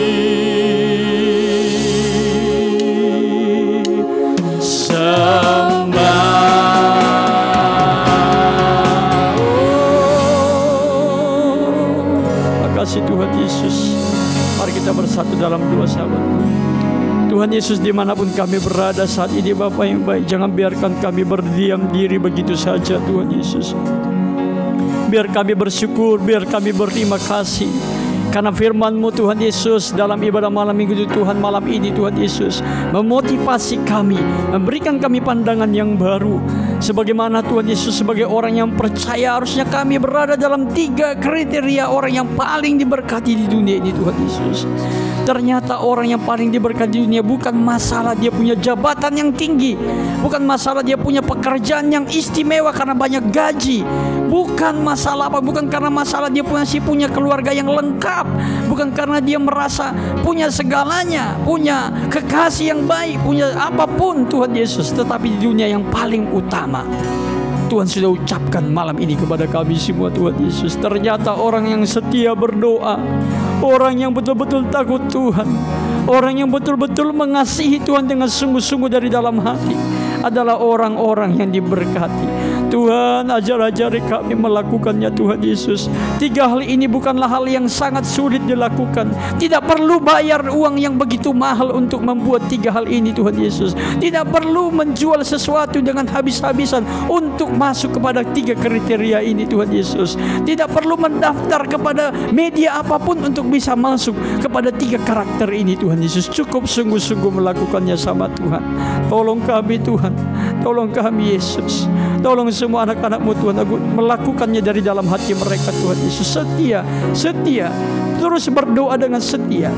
kasih Tuhan Yesus. Mari kita bersatu dalam doa, sahabatku. Tuhan Yesus, dimanapun kami berada saat ini, Bapa yang baik, jangan biarkan kami berdiam diri begitu saja, Tuhan Yesus. Biar kami bersyukur, biar kami berterima kasih karena firman-Mu Tuhan Yesus dalam ibadah malam minggu Tuhan malam ini, Tuhan Yesus memotivasi kami, memberikan kami pandangan yang baru. Sebagaimana Tuhan Yesus sebagai orang yang percaya, harusnya kami berada dalam 3 kriteria orang yang paling diberkati di dunia ini, Tuhan Yesus. Ternyata orang yang paling diberkati di dunia bukan masalah dia punya jabatan yang tinggi, bukan masalah dia punya pekerjaan yang istimewa karena banyak gaji, bukan masalah apa, bukan karena masalah dia punya keluarga yang lengkap, bukan karena dia merasa punya segalanya, punya kekasih yang baik, punya apapun Tuhan Yesus. Tetapi di dunia yang paling utama Tuhan sudah ucapkan malam ini kepada kami semua, Tuhan Yesus. Ternyata orang yang setia berdoa, orang yang betul-betul takut Tuhan, orang yang betul-betul mengasihi Tuhan dengan sungguh-sungguh dari dalam hati adalah orang-orang yang diberkati. Tuhan, ajar-ajari kami melakukannya Tuhan Yesus. 3 hal ini bukanlah hal yang sangat sulit dilakukan. Tidak perlu bayar uang yang begitu mahal untuk membuat 3 hal ini Tuhan Yesus. Tidak perlu menjual sesuatu dengan habis-habisan untuk masuk kepada 3 kriteria ini Tuhan Yesus. Tidak perlu mendaftar kepada media apapun untuk bisa masuk kepada 3 karakter ini Tuhan Yesus. Cukup sungguh-sungguh melakukannya sama Tuhan. Tolong kami Tuhan, tolong kami Yesus. Tolong semua anak-anak-Mu Tuhan melakukannya dari dalam hati mereka Tuhan Yesus. Setia, terus berdoa dengan setia,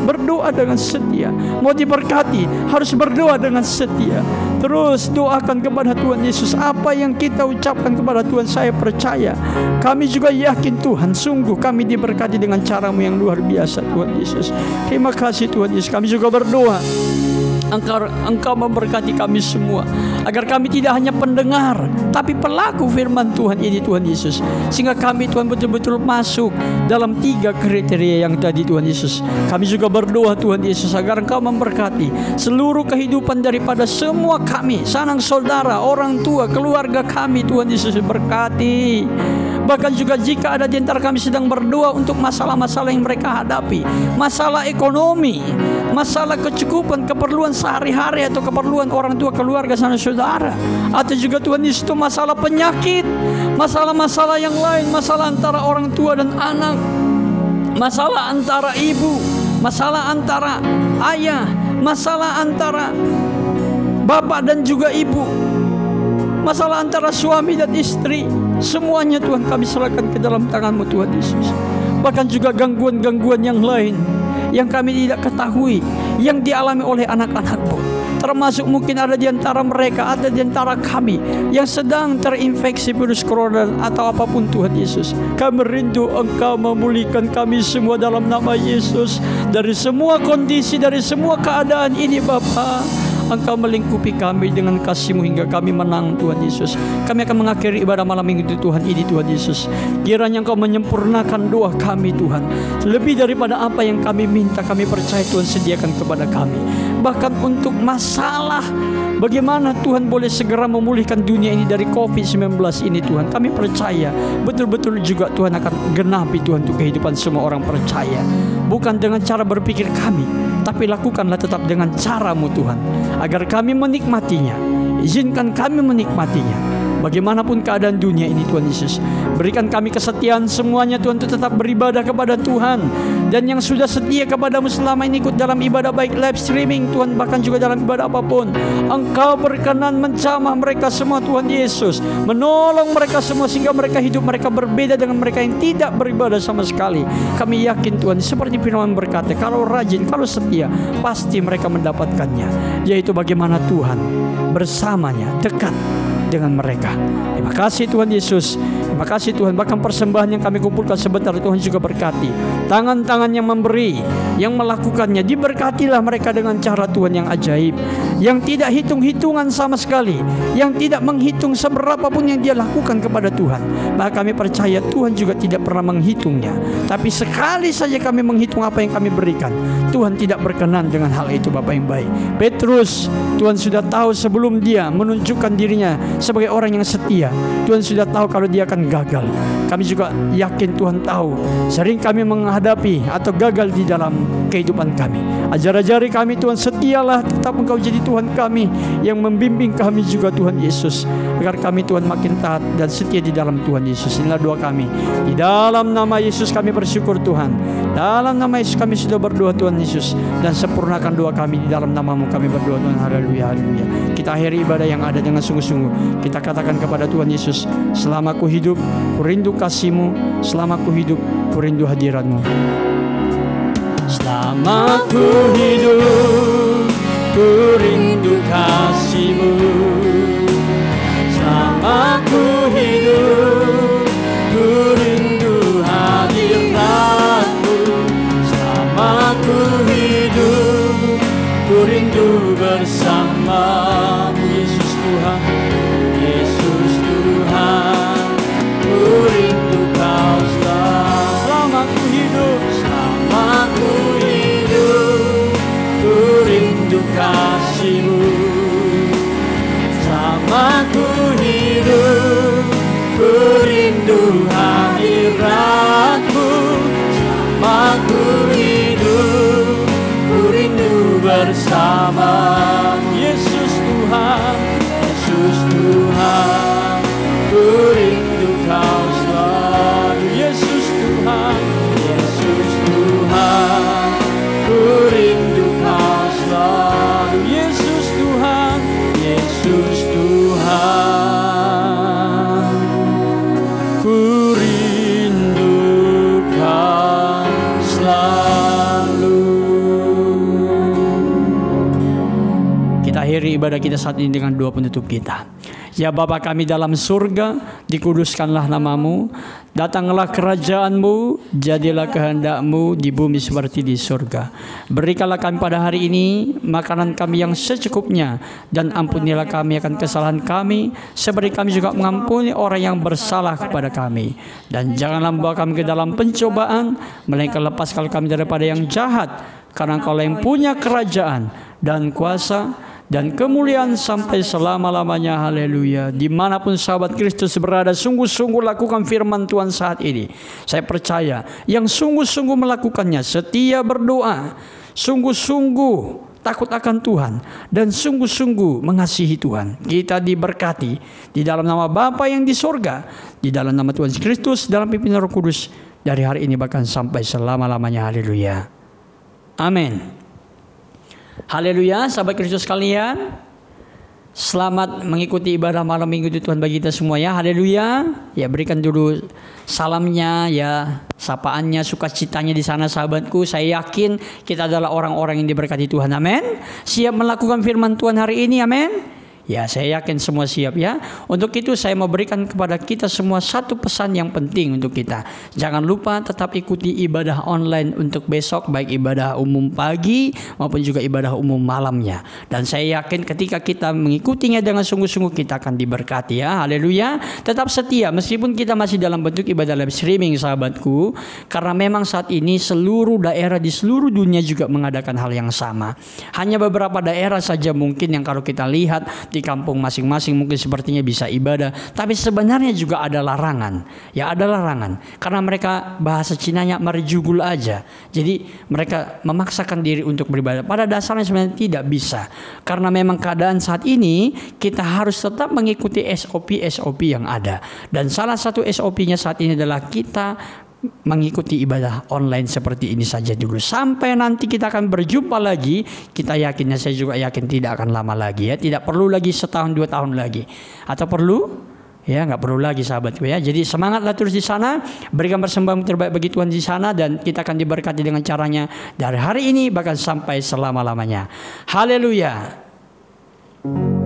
mau diberkati harus berdoa dengan setia. Terus doakan kepada Tuhan Yesus. Apa yang kita ucapkan kepada Tuhan, saya percaya, kami juga yakin Tuhan, sungguh kami diberkati dengan cara-Mu yang luar biasa Tuhan Yesus. Terima kasih Tuhan Yesus. Kami juga berdoa Engkau memberkati kami semua, agar kami tidak hanya pendengar tapi pelaku firman Tuhan ini Tuhan Yesus. Sehingga kami Tuhan betul-betul masuk dalam 3 kriteria yang tadi Tuhan Yesus. Kami juga berdoa Tuhan Yesus agar Engkau memberkati seluruh kehidupan daripada semua kami, sanak saudara, orang tua, keluarga kami Tuhan Yesus. Berkati. Bahkan juga jika ada di antara kami sedang berdoa untuk masalah-masalah yang mereka hadapi, masalah ekonomi, masalah kecukupan, keperluan sehari-hari atau keperluan orang tua, keluarga, sanak saudara, atau juga Tuhan Yesus itu masalah penyakit, masalah-masalah yang lain, masalah antara orang tua dan anak, masalah antara ibu, masalah antara ayah, masalah antara bapak dan juga ibu, masalah antara suami dan istri. Semuanya Tuhan kami serahkan ke dalam tangan-Mu Tuhan Yesus. Bahkan juga gangguan-gangguan yang lain yang kami tidak ketahui, yang dialami oleh anak-anak-Mu. Termasuk mungkin ada di antara mereka, ada di antara kami yang sedang terinfeksi virus corona atau apapun Tuhan Yesus. Kami rindu Engkau memulihkan kami semua dalam nama Yesus. Dari semua kondisi, dari semua keadaan ini Bapa, Engkau melingkupi kami dengan kasih-Mu hingga kami menang Tuhan Yesus. Kami akan mengakhiri ibadah malam minggu Tuhan ini Tuhan Yesus. Kiranya Engkau menyempurnakan doa kami Tuhan. Lebih daripada apa yang kami minta, kami percaya Tuhan sediakan kepada kami. Bahkan untuk masalah bagaimana Tuhan boleh segera memulihkan dunia ini dari COVID-19 ini Tuhan, kami percaya betul-betul juga Tuhan akan genapi Tuhan untuk kehidupan semua orang percaya. Bukan dengan cara berpikir kami, tapi lakukanlah tetap dengan cara-Mu Tuhan, agar kami menikmatinya. Izinkan kami menikmatinya bagaimanapun keadaan dunia ini Tuhan Yesus. Berikan kami kesetiaan semuanya Tuhan untuk tetap beribadah kepada Tuhan. Dan yang sudah setia kepada-Mu selama ini ikut dalam ibadah baik live streaming Tuhan, bahkan juga dalam ibadah apapun, Engkau berkenan menjamah mereka semua Tuhan Yesus, menolong mereka semua sehingga mereka hidup mereka berbeda dengan mereka yang tidak beribadah sama sekali. Kami yakin Tuhan, seperti firman berkata, kalau rajin, kalau setia, pasti mereka mendapatkannya, yaitu bagaimana Tuhan bersamanya, dekat dengan mereka. Terima kasih Tuhan Yesus. Terima kasih Tuhan. Bahkan persembahan yang kami kumpulkan sebentar Tuhan juga berkati. Tangan-tangan yang memberi, yang melakukannya, diberkatilah mereka dengan cara Tuhan yang ajaib, yang tidak hitung-hitungan sama sekali, yang tidak menghitung seberapapun yang dia lakukan kepada Tuhan. Maka kami percaya Tuhan juga tidak pernah menghitungnya. Tapi sekali saja kami menghitung apa yang kami berikan, Tuhan tidak berkenan dengan hal itu Bapak yang baik. Petrus, Tuhan sudah tahu sebelum dia menunjukkan dirinya sebagai orang yang setia, Tuhan sudah tahu kalau dia akan gagal. Kami juga yakin Tuhan tahu sering kami menghadapi atau gagal di dalam kehidupan kami. Ajar-ajari kami Tuhan, setialah tetap Engkau jadi Tuhan kami yang membimbing kami juga Tuhan Yesus, agar kami Tuhan makin taat dan setia di dalam Tuhan Yesus. Inilah doa kami. Di dalam nama Yesus kami bersyukur Tuhan. Dalam nama Yesus kami sudah berdoa Tuhan Yesus, dan sempurnakan doa kami. Di dalam nama-Mu kami berdoa Tuhan. Haleluya, haleluya. Kita akhiri ibadah yang ada dengan sungguh-sungguh. Kita katakan kepada Tuhan Yesus, selama ku hidup, ku rindu kasih-Mu. Selama ku hidup, ku rindu hadirat-Mu. Selama ku hidup, ku rindu kasih-Mu. Selama ku hidup, ku rindu hadirat-Mu. Selama ku hidup, ku rindu bersama-Mu. Yesus Tuhan, Yesus Tuhan, ku rindu Kau selama ku hidup. Selama ku hidup, ku rindu kasih-Mu. ibadah kita saat ini dengan doa penutup kita. Ya Bapa kami dalam surga, dikuduskanlah namamu, datanglah kerajaan-Mu, jadilah kehendak-Mu di bumi seperti di surga. Berikanlah kami pada hari ini makanan kami yang secukupnya, dan ampunilah kami akan kesalahan kami, seperti kami juga mengampuni orang yang bersalah kepada kami. Dan janganlah membawa kami ke dalam pencobaan, melainkan lepaskan kami daripada yang jahat, karena Engkau yang punya kerajaan dan kuasa dan kemuliaan sampai selama-lamanya. Haleluya. Dimanapun sahabat Kristus berada, sungguh-sungguh lakukan firman Tuhan saat ini. Saya percaya yang sungguh-sungguh melakukannya, setia berdoa, sungguh-sungguh takut akan Tuhan, dan sungguh-sungguh mengasihi Tuhan, kita diberkati di dalam nama Bapa yang di sorga, di dalam nama Tuhan Kristus, dalam pimpinan Roh Kudus, dari hari ini bahkan sampai selama-lamanya. Haleluya. Amin. Haleluya, sahabat Kristus sekalian. Selamat mengikuti ibadah malam minggu Tuhan bagi kita semua ya. Haleluya. Ya, berikan dulu salamnya ya, sapaannya, sukacitanya di sana sahabatku. Saya yakin kita adalah orang-orang yang diberkati Tuhan. Amin. Siap melakukan firman Tuhan hari ini. Amin. Ya, saya yakin semua siap ya. Untuk itu saya mau berikan kepada kita semua satu pesan yang penting untuk kita. Jangan lupa tetap ikuti ibadah online untuk besok, baik ibadah umum pagi maupun juga ibadah umum malamnya. Dan saya yakin ketika kita mengikutinya dengan sungguh-sungguh, kita akan diberkati ya. Haleluya. Tetap setia meskipun kita masih dalam bentuk ibadah live streaming sahabatku. Karena memang saat ini seluruh daerah di seluruh dunia juga mengadakan hal yang sama. Hanya beberapa daerah saja mungkin yang kalau kita lihat di kampung masing-masing mungkin sepertinya bisa ibadah, tapi sebenarnya juga ada larangan. Ya, ada larangan karena mereka bahasa Cinanya marjugul aja. Jadi mereka memaksakan diri untuk beribadah. Pada dasarnya sebenarnya tidak bisa. Karena memang keadaan saat ini kita harus tetap mengikuti SOP yang ada. Dan salah satu SOP-nya saat ini adalah kita mengikuti ibadah online seperti ini saja dulu. Sampai nanti kita akan berjumpa lagi. Kita yakinnya, saya juga yakin tidak akan lama lagi ya. Tidak perlu lagi setahun 2 tahun lagi. Atau perlu? Ya, nggak perlu lagi sahabatku ya. Jadi semangatlah terus di sana. Berikan persembahan terbaik bagi Tuhan di sana. Dan kita akan diberkati dengan caranya dari hari ini bahkan sampai selama-lamanya. Haleluya.